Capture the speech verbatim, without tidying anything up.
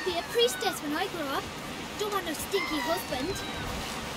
be a priestess when I grow up. Don't want no stinky husband.